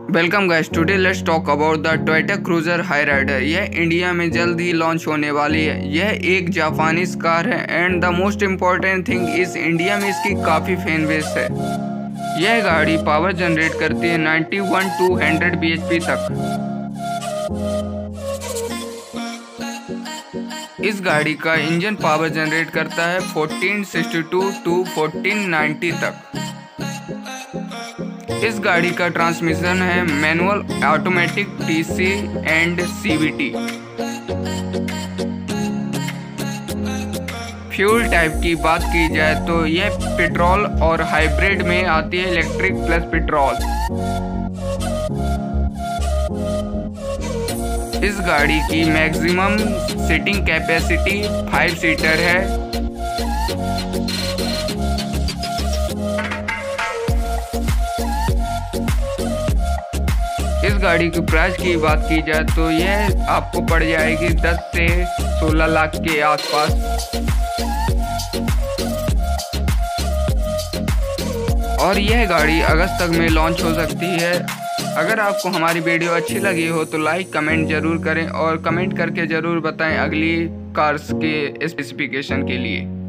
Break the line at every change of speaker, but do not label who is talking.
Welcome guys, today let's talk about the Toyota cruiser Hyryder. यह India में जल्द ही लॉन्च होने वाली है। यह एक जापानीज कार है and the most important thing is India में इसकी काफ़ी फैन बेस है। यह गाड़ी पावर जनरेट करती है 91 to 100 bhp तक। इस गाड़ी का इंजन पावर जनरेट करता है 1462 to 1490 तक। इस गाड़ी का ट्रांसमिशन है manual, automatic, TC and CVT. Fuel type की बात की जाए तो यह पेट्रोल और हाइब्रिड में आती है, इलेक्ट्रिक प्लस पेट्रोल। इस गाड़ी की मैक्सिमम सीटिंग कैपेसिटी 5 सीटर है। इस गाड़ी की प्राइस की बात की जाए तो यह आपको पड़ जाएगी 10 से 16 लाख के आसपास। और यह गाड़ी अगस्त तक में लॉन्च हो सकती है। अगर आपको हमारी वीडियो अच्छी लगी हो तो लाइक कमेंट जरूर करें और कमेंट करके ज़रूर बताएं अगली कार्स के स्पेसिफिकेशन के लिए।